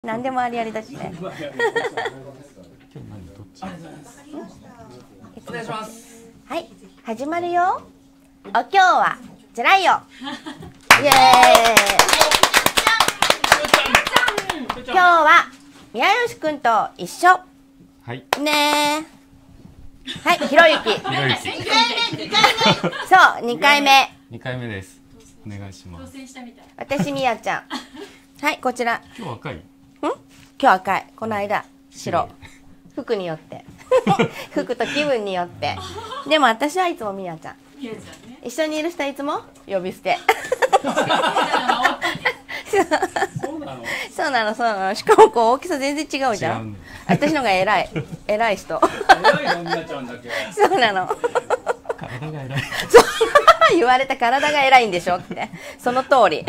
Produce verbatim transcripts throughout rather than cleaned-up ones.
何でもありありだしね。 今日何どっち？ お願いします。 はい、始まるよ。お、今日はじゃないよ。イエーイ。今日は宮吉くんと一緒。 はい。 ねー。はい、ひろゆき。 ひろゆき。 そう、にかいめ。 二回目です。お願いします。 私みやちゃん。はい、こちら。 今日赤い？ん？ 今日赤い。この間白。服によって。服と気分によって。でも私はいつもみやちゃん。一緒にいる人はいつも呼び捨て。そうなの？そうなの、そうなの。しかもこう大きさ全然違うじゃん。私のが偉い、偉い人。 偉いのみやちゃんだけ。 そうなの。 体が偉い。 言われた体が偉いんでしょって。その通り。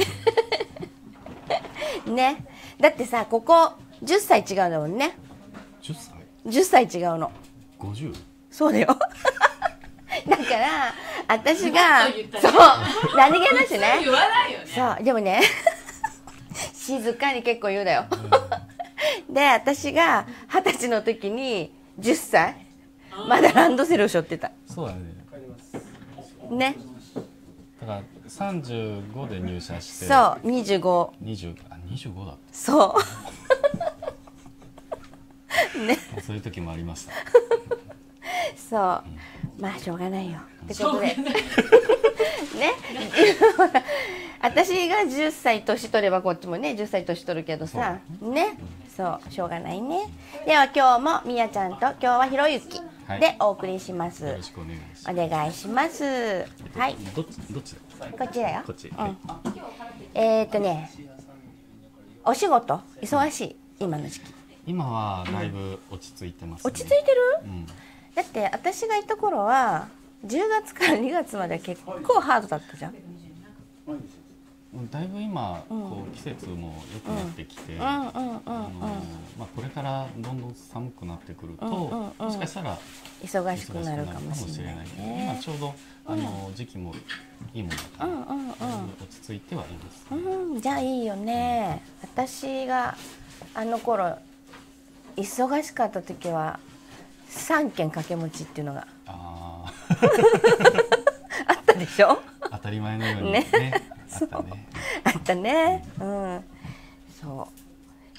ね。だってさ、ここじゅっさい違うんだもんね。 じゅっさい？ じゅっさい違うの。 ごじゅう？ そうだよ。だから私がそう何気なしね。 言わないよね。 そうでもね静かに結構言うだよ。で私がはたちの時にじゅっさいまだランドセルを背負ってた。 そうだね。 ね。 だからさんじゅうごで入社して。 そうにじゅうご。 にじゅうあにじゅうごだって。 そう。ね。 そういう時もありました。 そう、まあしょうがないよってことでね。私がじゅっさい年取ればこっちもねじゅっさい年取るけどさね、そうしょうがないね。では今日もみやちゃんと今日はひろゆきでお送りします。 よろしくお願いします。 お願いします。はい。 どっちどっちだ？ こっちだよ。 こっち。 うん。えっとね、お仕事忙しい今の時期。 今はだいぶ落ち着いてます、ね。 落ち着いてる？ うん。 だって私がいた頃はじゅうがつからにがつまで結構ハードだったじゃん。 だいぶ今、うん、こう季節も良くなってきて、まあこれからどんどん寒くなってくると、うんうんうん、もしかしたら忙しくなるかもしれないね。 今ちょうどあの、うん、時期もいいものだから、うんうんうん、落ち着いてはいます、ね。 うん、じゃあいいよね。うん、私があの頃忙しかった時はさんけん掛け持ちっていうのが あ, あったでしょ。 当たり前のように ね, ねあったね。 あったね。うん。そう。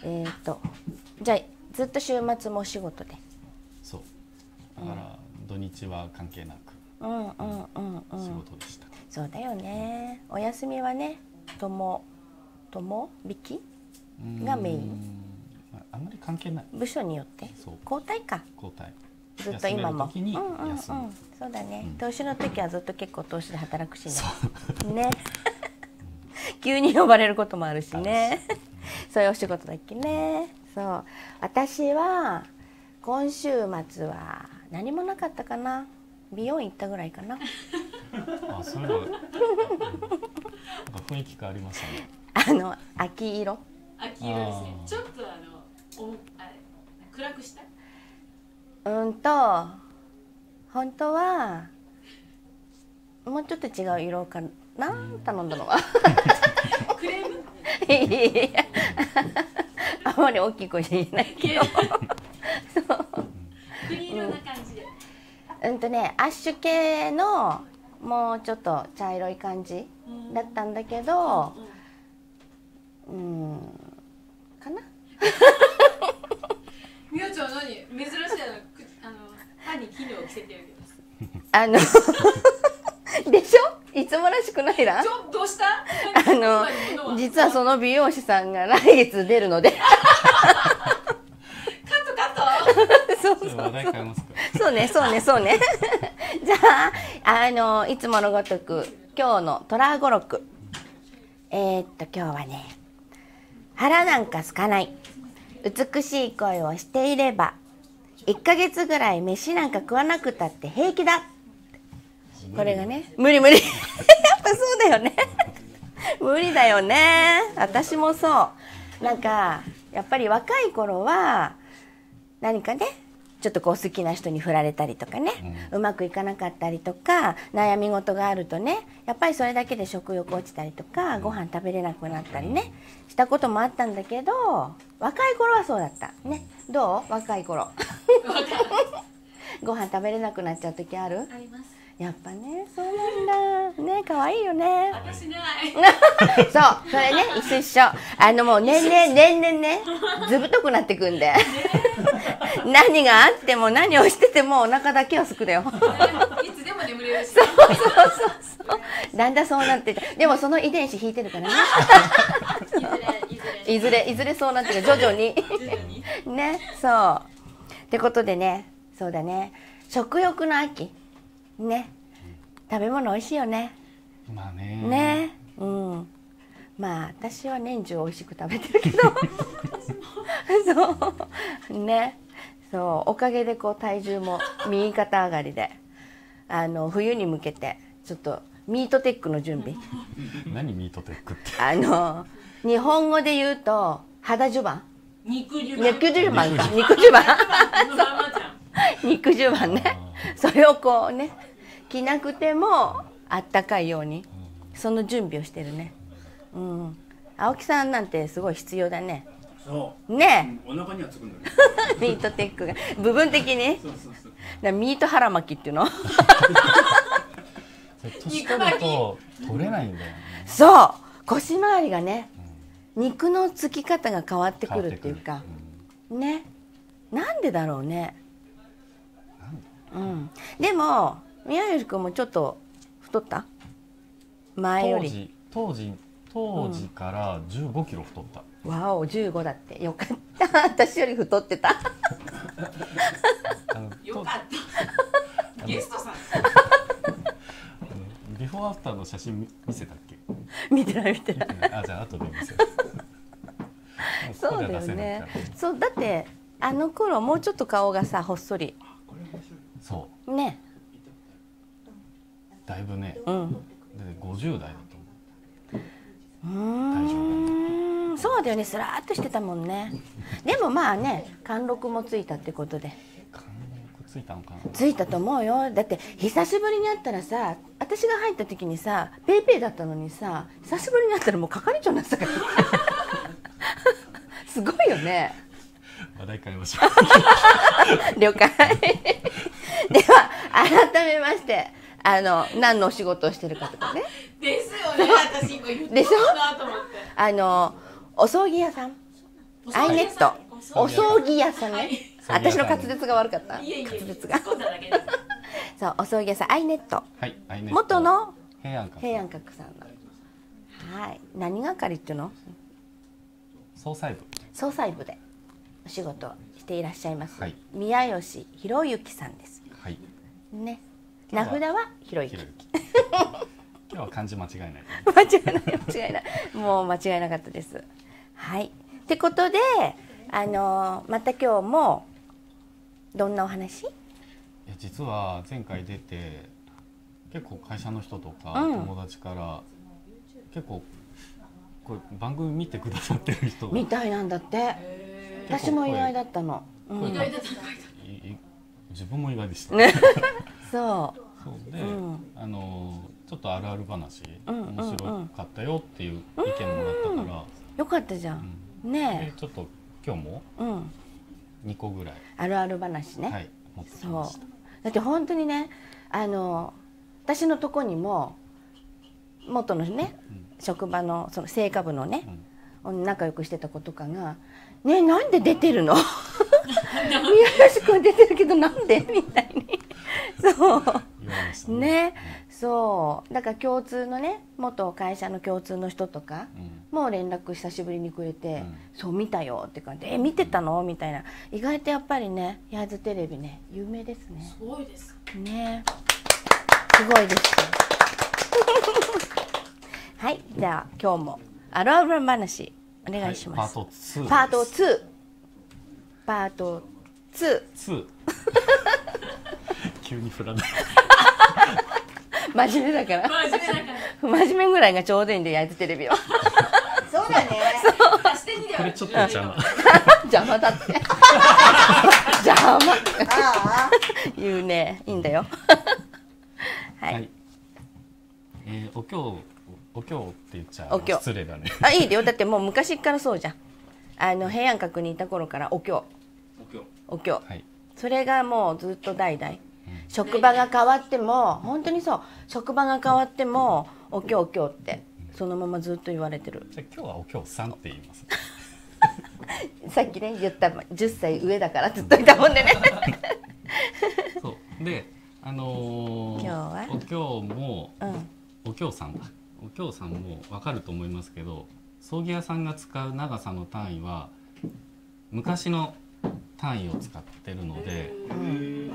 えっ、ー、とじゃあずっと週末もお仕事で。 そう。だから、うん、土日は関係なく。 うんうんうんうん。 仕事でした。 そうだよね。お休みはね、ともとも引きがメイン。 あんまり関係ない。 部署によって。そう。交代か。 交代。 ずっと今も。 休める時に休む。 うんうんうん。そうだね。うん、投資の時はずっと結構投資で働くしね。ね。急に呼ばれることもあるしね。そういうお仕事だっけね。そう。私は今週末は何もなかったかな。美容院行ったぐらいかな。 あ、そういうの。なんか雰囲気変わりましたね。 あの秋色。 秋色ですね。ちょっとあのおあれ暗くした。 うんと本当はもうちょっと違う色かな頼んだのは。 クレーム？ いやいやあまり大きい声で言えないけど。そう。 栗色な感じで。 うんとねアッシュ系のもうちょっと茶色い感じだったんだけど、うん、うんかな。 みやちゃん何珍しいのあの歯に絹を着せてるけど。 あのでしょ？いつもらしくないら？ ちょどうした？ あの実はその美容師さんが来月出るので。カットカット。 そうそうそう。 話題変えますか？ そうねそうねそうね。じゃああのいつものごとく今日のトラ語録。えー、っと今日はね腹なんか空かない。美しい恋をしていればいっかげつぐらい飯なんか食わなくたって平気だ。これがね無理無理。やっぱそうだよね。無理だよね。私もそう。なんかやっぱり若い頃は何かねちょっとこう好きな人に振られたりとかね、うまくいかなかったりとか悩み事があるとね、やっぱりそれだけで食欲落ちたりとか、ご飯食べれなくなったりねしたこともあったんだけど、若い頃はそうだったね。どう？若い頃ご飯食べれなくなっちゃう時ある？ あります。 やっぱね、そうなんだね。可愛いよね。 私ない。 そう、それね、一緒一緒。あのもう年々年々ね、ずぶとくなってくんで。何があっても何をしててもお腹だけはすくだよ。 いつでも眠れるし。 そうそうそうそう。だんだんそうなってて、でもその遺伝子引いてるからね。いずれいずれそうなってる、徐々に。ね、そう。ってことでね、そうだね。食欲の秋。ね、食べ物美味しいよね。 まあね。 ね、うん。まあ私は年中美味しく食べてるけど、そうね、そうおかげでこう体重も右肩上がりで、あの冬に向けてちょっとミートテックの準備。 何ミートテックって？ あの日本語で言うと肌襦袢。 肉襦袢。 肉襦袢か。肉襦袢。肉襦袢ね。それをこうね。着なくてもあったかいようにその準備をしてるね。うん。青木さんなんてすごい必要だね。 そうねえ、うん、お腹にはつくんだけどミートテックが部分的にそうそうそう、 だミート腹巻きっていうの年取ると取れないんだよね。 そう腰回りがね、肉のつき方が変わってくるっていうか、うん、ね、なんでだろうね。うん、でも宮吉君もちょっと太った前より。 当時当時当時からじゅうごキロ太った、 うん、わおじゅうごだってよかった私より太ってたよかったゲストさんビフォーアフターの写真見せたっけ？ 見てない見てないあ、じゃあ後で見せるそうだよね。そうだってあの頃もうちょっと顔がさほっそりそうね、 だいぶね、 うん、 でごじゅう代だと思う。 うーん、そうだよね、スラーっとしてたもんね。でもまあね、貫禄もついたってことで。 貫禄ついたのかな。 ついたと思うよ。だって久しぶりに会ったらさ、私が入った時にさペイペイだったのにさ、久しぶりに会ったらもう係長になってたからすごいよね。 話題変えましょう了解では改めまして、あの何のお仕事をしてるかとかね。 ですよね、私今言ったでしょなと思って。 あのお葬儀屋さん、アイネットお葬儀屋さんね、はい、私の滑舌が悪かった。 いえいえ、 滑舌がそう、お葬儀屋さんアイネット、 はい、アイネット元の平安閣平安閣さんの、はい、何係っていうの？ 総裁部総裁部でお仕事をしていらっしゃいます、はい、宮吉博之さんです。 はい。 ね。名札は博之。 今日は漢字間違いない。 間違いない間違いない。もう間違いなかったです。はい。ってことで、あのー、また今日もどんなお話？いや実は前回出て結構会社の人とか友達から、うん、結構これ番組見てくださってる人みたいなんだって。私も意外だったの。 うん、意外だったの。 自分も意外でした。 そう。 そうで、うん、あのちょっとあるある話、うん、面白かったよっていう意見もらったから、うん、 よかったじゃん。うん、ねえ。 ちょっと今日もにこぐらい、 あるある話ね。 はい、持ってきました。 そう。だって本当にね、あの私のとこにも元のね、うん、職場のその青果部のね、うん、仲良くしてた子とかが。ね、なんで出てるの？宮吉君出てるけどなんでみたいにそうね、ね、そうだから共通のね元会社の共通の人とか、うん、もう連絡久しぶりにくれて、うん、そう見たよって感じで、え見てたのみたいな。意外とやっぱりね焼津テレビね有名ですね。 すごいですね、すごいですはい、じゃあ今日もあるある話お願いします。 はい、パートツー。 パートツー。パートツー。 ツー。急に振らない。 真面目だから。 真面目だから。 真面目ぐらいがちょうどいいんで、焼津テレビは。 そうだね。足してにてはこれちょっと邪魔。 邪魔だって邪魔言うね。いいんだよはい、 はい。えー、お経お経って言っちゃお経失礼だね。 あ、いいよ。だってもう昔からそうじゃん。あの平安閣にいた頃からお経お経。 お経、 はい。 それがもうずっと代々、職場が変わっても本当にそう、職場が変わってもお経お経ってそのままずっと言われてる。 じゃあ今日はお経さんって言います。 さっきね言ったじゅっさい上だからって言っといたもんでねそうで、あのー、 今日はお経も、 うん、 お経さんだ。お経さんもわかると思いますけど、葬儀屋さんが使う長さの単位は昔の単位を使ってるので、 うん、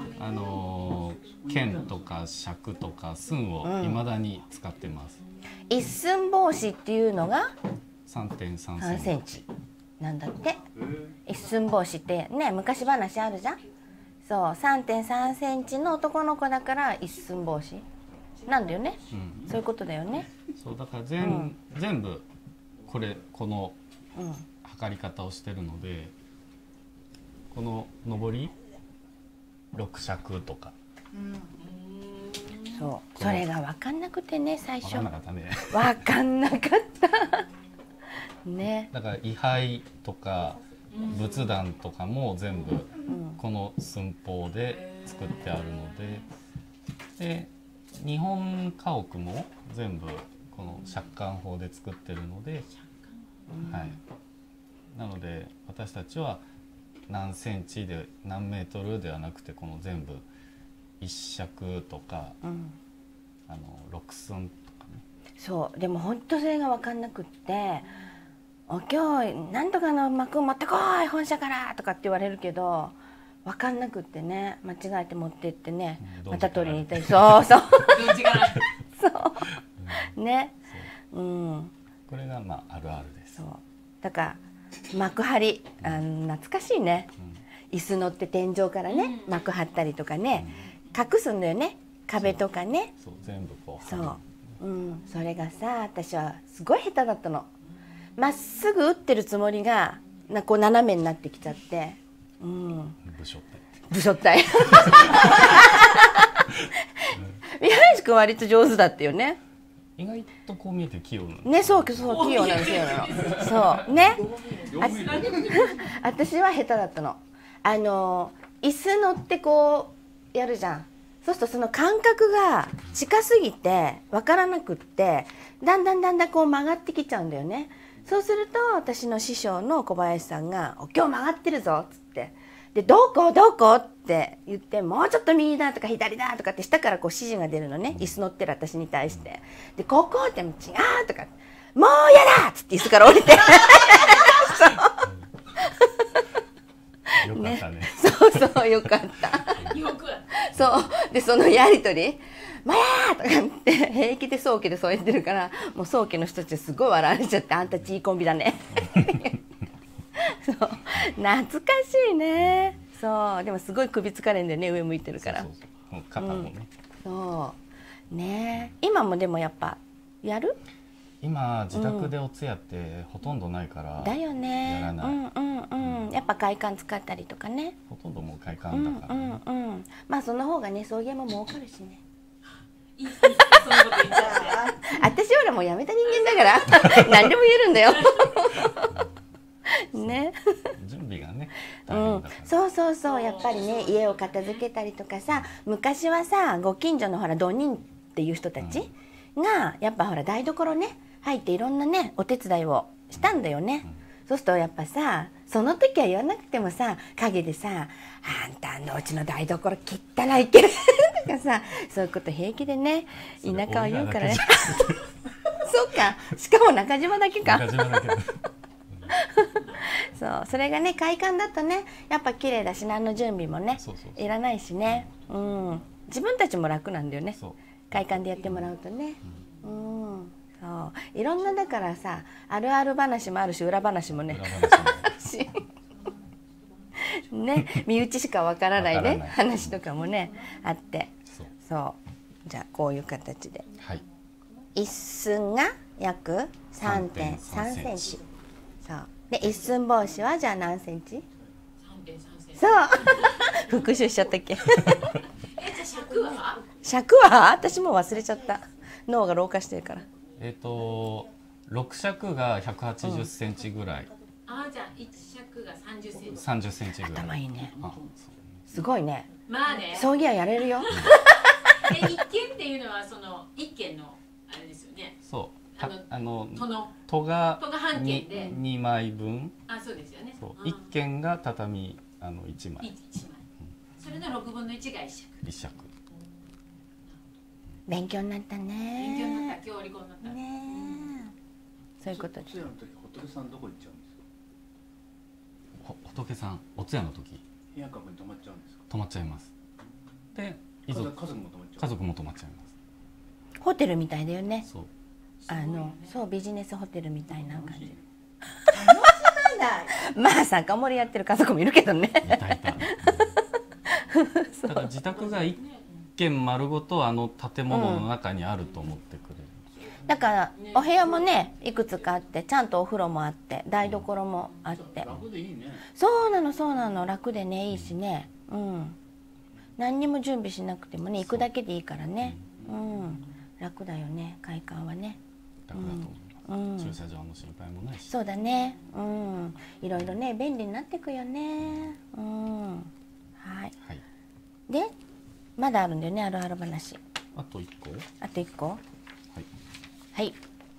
あのー、剣とか尺とか寸を未だに使ってます。 うん、一寸法師っていうのがさんてんさんさんセンセンチチなんだって。一寸法師ってね、昔話あるじゃん。そう、 さんてんさんセンチの男の子だから一寸法師なんだよね、うん、そういうことだよね。 そうだから全、うん、全部これこの測り方をしてるので、この上りろく尺とか、うん、 そうそれが分かんなくてね、最初分かんなかったね分かんなかったね。 だから位牌とか仏壇とかも全部この寸法で作ってあるので、で日本家屋も全部この借款法で作ってるので、はい、なので私たちは何センチで何メートルではなくて、この全部一尺とか、うん、あの六寸とかね。 そうでも本当それが分かんなくって、お経なんとかの幕持ってこい本社からとかって言われるけど分かんなくってね、間違えて持ってってね、うん、また取りに行ったり、そうそうそうね、うん、 これがまああるあるです。 そうだから幕張、あの懐かしいね、うん、椅子乗って天井からね、うん、幕張ったりとかね、うん、隠すんだよね、壁とかね。 そう、そう全部こう。 そう、うん、それがさ、私はすごい下手だったの。まっすぐ打ってるつもりがなこう斜めになってきちゃって、うん、 武将隊武将隊宮西君割と上手だったよね。 意外とこう見えて器用なのね。そうそう器用なの器用なのそうね。私は下手だったの。あの椅子乗ってこうやるじゃん。そうするとその感覚が近すぎて分からなくって、だんだんだんだんこう曲がってきちゃうんだよね。そうすると私の師匠の小林さんが「お経曲がってるぞ」っつって「でどこどこ?」って言って「もうちょっと右だ」とか「左だ」とかって下からこう指示が出るのね、椅子乗ってる私に対して「でここ?」って「違う」とか「もうやだ!」っつって椅子から降りてよかったね。 そうそうよかったよくそうでそのやりとり「まやー!」とかって平気で宗家でそう言ってるから、もう宗家の人たちすごい笑われちゃって、あんたちいいコンビだねそう懐かしいね。そうでもすごい首疲れんだよね、上向いてるから。 そうそうそう、肩もね、 うん、そうね。今もでもやっぱやる？ 今自宅でお通夜ってほとんどないから、 うん、だよね。 やらない。 うんうんうん、やっぱ会館使ったりとかね。 ほとんどもう会館だから、ね、 うんうんうん、まあその方がね、送迎も儲かるしね。 いいいいそんなこと言っちゃって私ほらもうやめた人間だから何でも言えるんだよね準備がね、 うん、そうそうそう、やっぱりね、家を片付けたりとかさ、昔はさ、ご近所のほら土人っていう人たちが、やっぱほら台所ね入っていろんなねお手伝いをしたんだよね、うん、そうするとやっぱさ、その時は言わなくてもさ、陰でさ「あんたのうちの台所汚いけど」とかさ、そういうこと平気でね田舎は言うからねそうか、しかも中島だけか中島だけそう、それがね会館だとね、やっぱ綺麗だし、何の準備もねそうそうそういらないしね、うん、自分たちも楽なんだよね、会館でやってもらうとね、うん、うん、そういろんな、だからさ、あるある話もあるし、裏話もねね、身内しかわからないね話とかもねあって、そう、そうじゃあこういう形で、 はい、 一寸が約 さんてんさんセンチ、そうで一寸法師はじゃあ何センチ？ さんてんさんセンチ。 そう復習しちゃったっけえ、じゃあ尺は？ 尺は私もう忘れちゃった。脳が老化してるから。 えっとろく尺がひゃくはちじゅっセンチぐらい、 あ、じゃあいち尺がさんじゅっセンチ。 さんじゅっセンチぐらい。 頭いいね。 あ、 すごいね。 まあね。 葬儀屋やれるよ。 え、一軒っていうのはその一軒のあれですよね。 そうあのあの都の戸が戸が半軒で。 にまいぶん、 あ、そうですよね。 そううんいっけんが畳あのいちまい、 一枚。それの六分の一が一尺。 いっ尺。 勉強になったね。 勉強になった。今日お利口になった。 ねえ。そういうことでお通夜の時仏さんどこ行っちゃうんですか？ ほ仏さんお通夜の時部屋格に泊まっちゃうんですか？ 泊まっちゃいます。で遺族家族家族も泊まっちゃう。 家族も泊まっちゃいます。 ホテルみたいだよね。 そうあのそうビジネスホテルみたいな感じ。 ない。 まあ酒盛りやってる家族もいるけどね。 いたいた。だから自宅が一軒丸ごとあの建物の中にあると思ってくれる。 だからお部屋もねいくつかあってちゃんとお風呂もあって台所もあって楽でいいね。 そうなのそうなの楽でねいいしねうん何にも準備しなくてもね行くだけでいいからねうん楽だよね会館はね楽だと思います。 うん駐車場の心配もないし。 そうだねうんいろいろね便利になってくよねうんはいはい。 でまだあるんだよねあるある話あと一個。 あといっこはい。 はい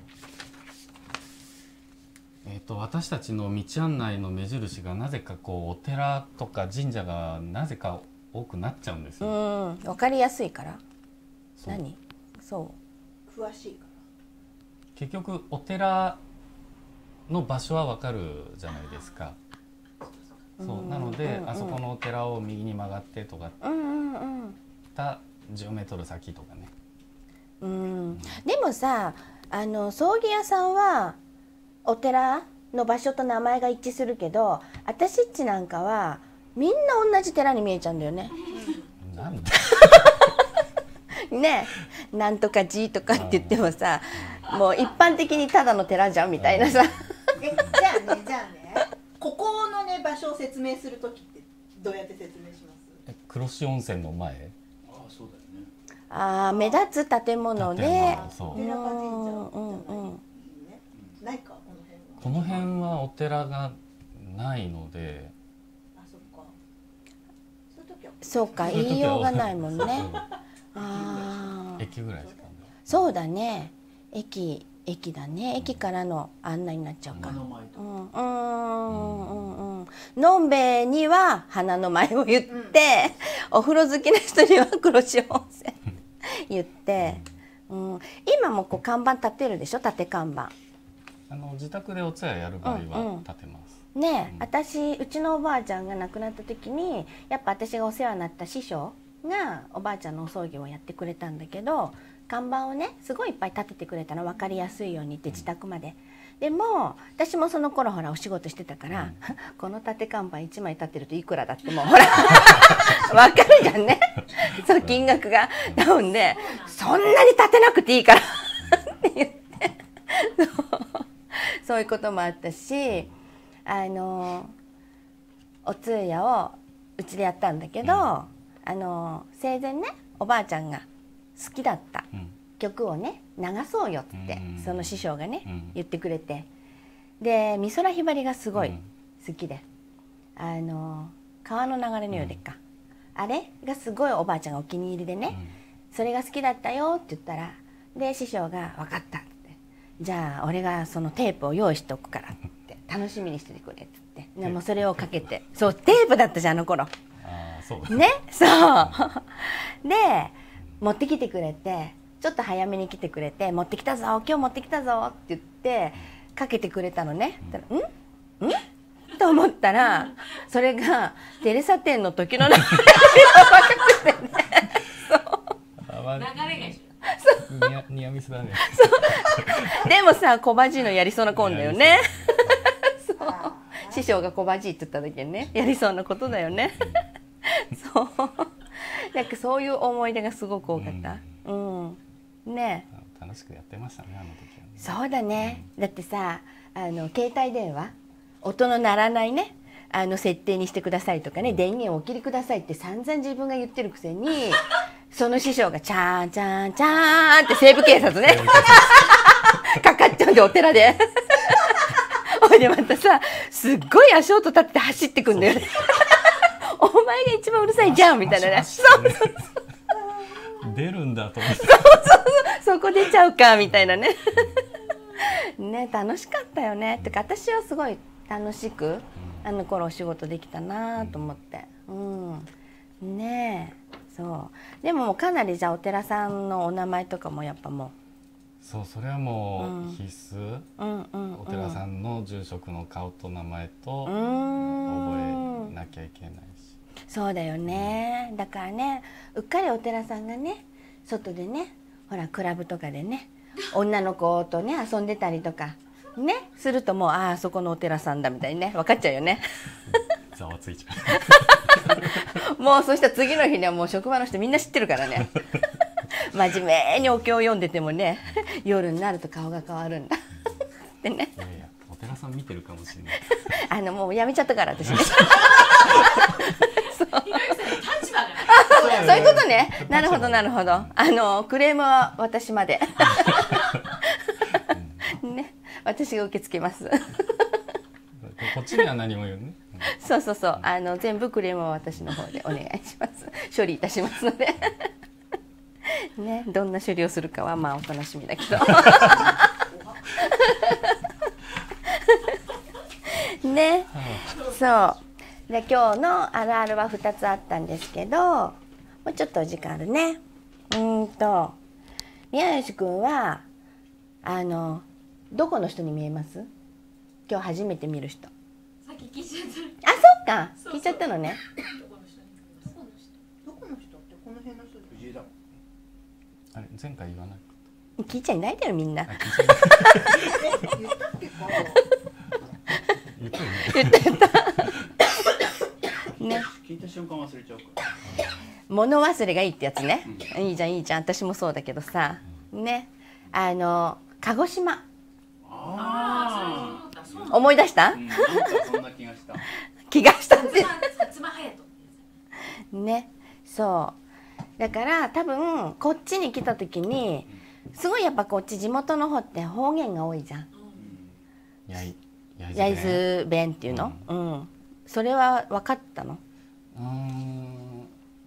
えっと私たちの道案内の目印がなぜかこうお寺とか神社がなぜか多くなっちゃうんですうよ。 んわかりやすいからそう何そ詳しいか結局お寺の場所はわかるじゃないですか。そうなので、 うんうんうんあそこのお寺を右に曲がってとかっううんうんうんたじゅうメートル先とかね。 うんでもさあの葬儀屋さんはお寺の場所と名前が一致するけど私っちなんかはみんな同じ寺に見えちゃうんだよね。 なんだ。 ねなんとか寺とかって言ってもさもう一般的にただの寺じゃんみたいなさ。 ら。え、じゃあね、じゃあね、ここのね場所を説明するときってどうやって説明します？ え黒潮温泉の前。 ああそうだよね。 あー目立つ建物で建物そうお寺か神社じゃうんうんないね。ないかこの辺は。 この辺はお寺がないので。 あ、そっか。そういう時は。 そうかそういう時は言いようがないもんね。 うんあー駅ぐらいしかね。 そうだね駅駅だね駅からの案内になっちゃうか。 花の前とか。 うんうんうんうんのんべえには花の前を言って、お風呂好きな人には黒潮温泉言って、うん、今もこう看板立てるでしょ縦看板あの自宅でお通夜やる場合うんうんは立てます。 ねえ、 うん私うちのおばあちゃんが亡くなった時にやっぱ私がお世話になった師匠がおばあちゃんのお葬儀をやってくれたんだけど看板をねすごいいっぱい立ててくれたの分かりやすいようにって自宅まで。でも私もその頃ほらお仕事してたから、うん、この縦看板いちまい立てるといくらだってもうほら分かるじゃんねそう金額がダウンでそんなに立てなくていいからって言ってそうそういうこともあったしあのお通夜をうちでやったんだけど、うん、あの生前ねおばあちゃんが好きだった、うん曲をね流そうよってその師匠がね、うん、言ってくれてで美空ひばりがすごい好きで、うん、あの川の流れのようでっか、うん、あれがすごいおばあちゃんがお気に入りでね、うん、それが好きだったよって言ったらで師匠が分かったってじゃあ俺がそのテープを用意しておくからって楽しみにしててくれって言ってでもそれをかけてそうテープだったじゃんあの頃あそうねそうで持ってきてくれてちょっと早めに来てくれて持ってきたぞ今日持ってきたぞって言ってかけてくれたのね、うん、んんと思ったらそれがテレサ店の時の流れが分かってね流れが一緒ニアニアミスだねでもさ小バジのやりそうなコンだよねそう師匠が小バジって言った時にねやりそうなことだよねそうなんかそういう思い出がすごく多かったうん、うんね、 楽しくやってましたねあの時はね。 そうだね、うん、だってさあの携帯電話音の鳴らないねあの設定にしてくださいとかね、電源をお切りくださいって散々自分が言ってるくせにその師匠がチャーンチャーンチャーンって西部警察ねかかっちゃうんでお寺でほいでまたさすっごい足音立ってて走ってくんだよねお前が一番うるさいじゃんみたいなね、そうそうそう出るんだと思って。 そこ出ちゃうかみたいなねね、楽しかったよね。てか私はすごい楽しくあの頃お仕事できたなと思って、うん、ねえ、そうでももうかなりじゃあお寺さんのお名前とかもやっぱもそう、それはもうんう必須、 う、うんうんうん、 お寺さんの住職の顔と名前とうーん覚えなきゃいけないし、 そうだよね。だからね、うっかりお寺さんがね外でねほらクラブとかでね女の子とね遊んでたりとかねするともうああそこのお寺さんだみたいにね分かっちゃうよねざわついちゃうもうそしたら次の日にはもう職場の人みんな知ってるからね真面目にお経を読んでてもね夜になると顔が変わるんだってね、 いやいや、お寺さん見てるかもしれないあのもうやめちゃったから私ねひろゆきさんの立場がそうそういうことね。なるほどなるほど。あのクレームは私までね、私が受け付けますこっちには何も言うねそうそうそう、あの全部クレームは私の方でお願いします処理いたしますのでね、どんな処理をするかはまあお楽しみだけどね、そうで今日のあるあるはふたつあったんですけど、もうちょっとお時間あるね。うーんと宮吉くんはあのどこの人に見えます？今日初めて見る人。 さっき聞いちゃったあ、そっか、 そうそう聞いちゃったのね。 どこの人にどこの人どこの人ってこの辺の人です藤井だもん。 あれ前回言わない聞いちゃいないだよみんな。 あ聞いちゃい言ったっけか言ったよね言った言ったね、 聞いた瞬間忘れちゃうから。 物忘れがいいってやつね。いいじゃんいいじゃん、私もそうだけどさ、ね、あの鹿児島ああそうなんだそうなんだ思い出したあ、うん、なんかそんな気がした。 気がしたって薩摩薩摩隼人ね、そうだから多分こっちに来た時にすごいやっぱこっち地元の方って方言が多いじゃん。 やいや焼津弁っていうの、うんそれは分かったの？ うーん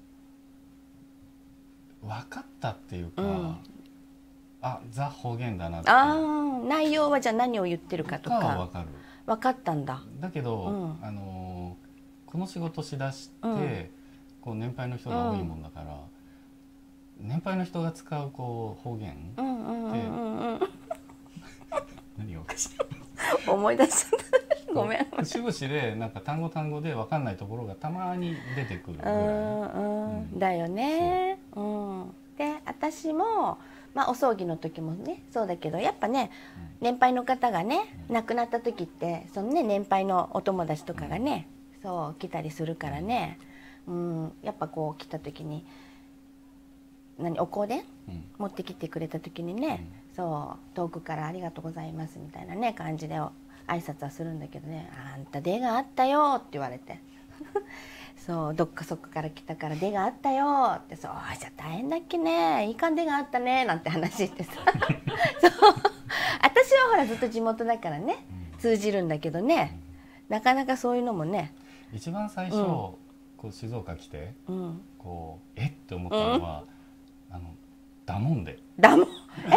分かったっていうか、 うんあ、ザ方言だなってあー内容はじゃあ何を言ってるかとかはか分かる。 分かったんだ。 だけど、 うんあのーこの仕事しだして、 うんこう年配の人が多いもんだから、年配の人が使うこう方言、 うんうんうんうんうん何がおかしい思い出しちゃったごめん。 節々でなんか単語単語で分かんないところがたまに出てくるぐうらい。 んうんうんだよね。うんで私もまあお葬儀の時もねそうだけどやっぱね年配の方がね亡くなった時ってそのね年配のお友達とかがねそう来たりするからね、うん、やっぱこう来た時に何お香典うん持ってきてくれた時にね、そう遠くから「ありがとうございます」みたいなね感じで挨拶はするんだけどね「あんた出があったよ」って言われてそうどっかそっかから来たから出があったよってそうじゃあ大変だっけねいい感出があったねなんて話してさそう私はほらずっと地元だからね通じるんだけどねなかなかそういうのもね、 一番最初、 うんこう静岡来てうん、 こうえって思ったのは、あのだもんでだもん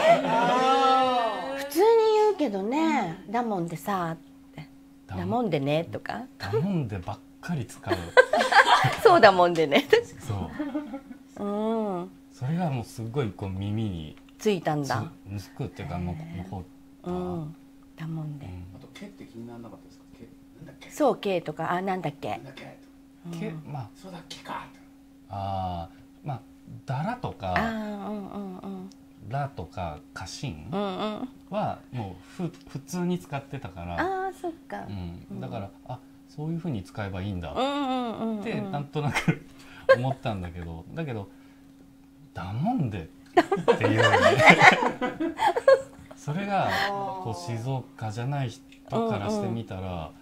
普通に言うけどね、だもんでさってだだもんでねとかだもんでばっかり使うそうだもんでねそううんそれがもうすごいこう耳についたんだつつくっていうかの残った、 うんだもんで、 あと毛って気にならなかったですか？毛なんだっけ？ そうけとかあなんだっけなんだっけ？ けうんまあそうだっけか。 あーまあだらとあーかうんうんうんらとか家臣うんうんはもうふ普通に使ってたから、 ああそっかうん、だからあそういうふうに使えばいいんだうんうんうんってうんなんとなく思ったんだけどだけどだもんでっていうねそれがこう静岡じゃない人からしてみたら、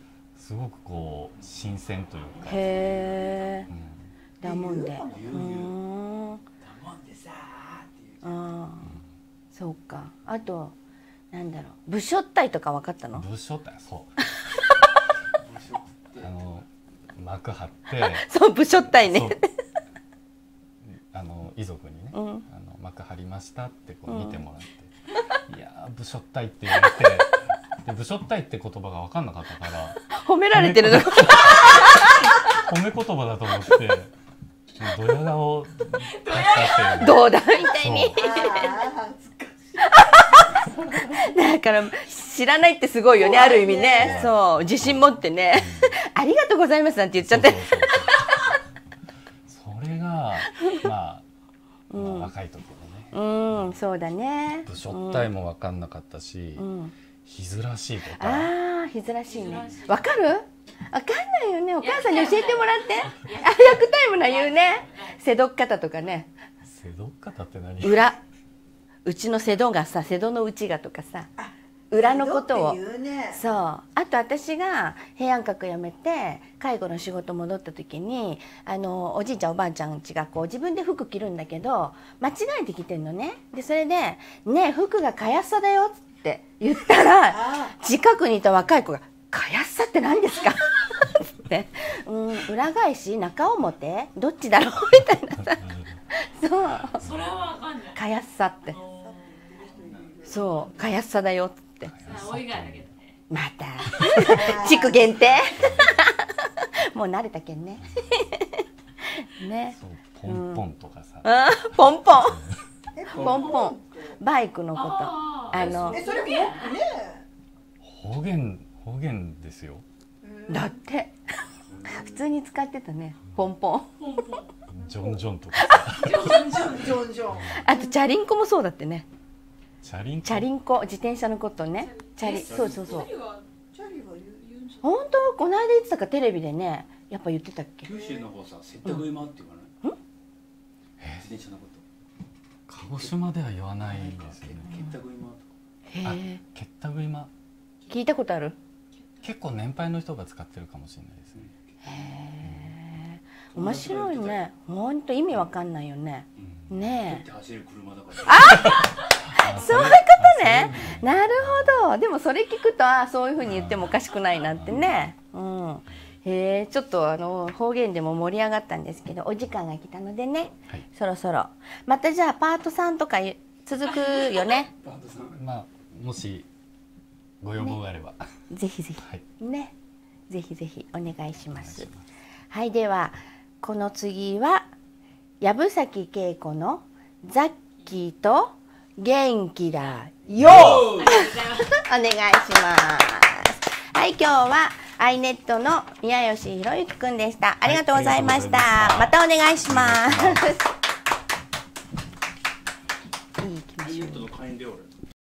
すごくこう新鮮というか、 へえうん、 だもんで言ううーんだもんでさーっていう。 ああそうか。あとなんだろう、部署体とか分かったの？ 部署体そう面白くてあの幕張ってそう部署体そうね。 あの遺族にね、 うんあの幕張りましたってこう見てもらって、いやー部署体って言われてで部署体って言葉が分かんなかったから褒められてるの。 褒め言葉だと思ってもうドヤ顔だったっていうどうだみたいに。 ああ恥ずかしい。 だから知らないってすごいよね、ある意味ね。そう自信持ってね、ありがとうございますなんて言っちゃって。 そうそうそうそうそれがまあ、まあ若い時のねうんそうだね。 部署体も分かんなかったし、 うん日ずらしいとかああ日ずらしいね日ずらしい。 わかる？わかんないよね。お母さんに教えてもらって。あ役タイムな言うね。瀬戸っ方とかね。 瀬戸方って何？ 裏。うちの瀬戸がさ、瀬戸の内がとかさ。裏のことをって。言うね。 そう。あと私が平安閣辞めて介護の仕事戻った時に、あのおじいちゃんおばあちゃん家がこう自分で服着るんだけど間違えて着てんのね。でそれでねえ服がかやっさだよって言ったらあ近くにいた若い子が「かやっさって何ですか?」って「うん裏返し中表どっちだろう?」みたいなさそうそれはわかんない。 かやっさってそうかやっさだよってお以外だけどね。 また地区限定もう慣れたけんねねそうポンポンとかさ、 あーポンポンえポンポンバイクのことああのえそれもね方言方言ですよ。 だって普通に使ってたねポンポンポンポン。 ジョンジョンとかさジョンジョンジョンジョン。 あとチャリンコもそうだってねチャリンコチャリンコ自転車のことねチャリそうそうそうチャリはチャリは言う言うんじゃ本当この間言ってたかテレビでねやっぱ言ってたっけ九州の方さ接客今って言わない自転車のこと鹿児島では言わないですよね。 結託今とかあへえ結託今聞いたことある結構年配の人が使ってるかもしれないですね。 へえ面白いねほんと意味わかんないよねねえって走る車だからあそういうことねなるほどでもそれ聞くとあそういうふうに言ってもおかしくないなってねうんへえちょっとあの方言でも盛り上がったんですけどお時間が来たのでね、 はいそろそろまたじゃあパートさんとか続くよねバンドさんまあもしご要望があれば、 ぜひぜはいひねぜひぜひお願いしますお願いします。 はいではこの次は藪崎恵子のザッキーと元気だよありがとうございます。 お願いしますはい今日はアイネットの宮吉博之くんでしたありがとうございました、 はいまたお願いしますお願いしますいい行きましょうユットの会員で俺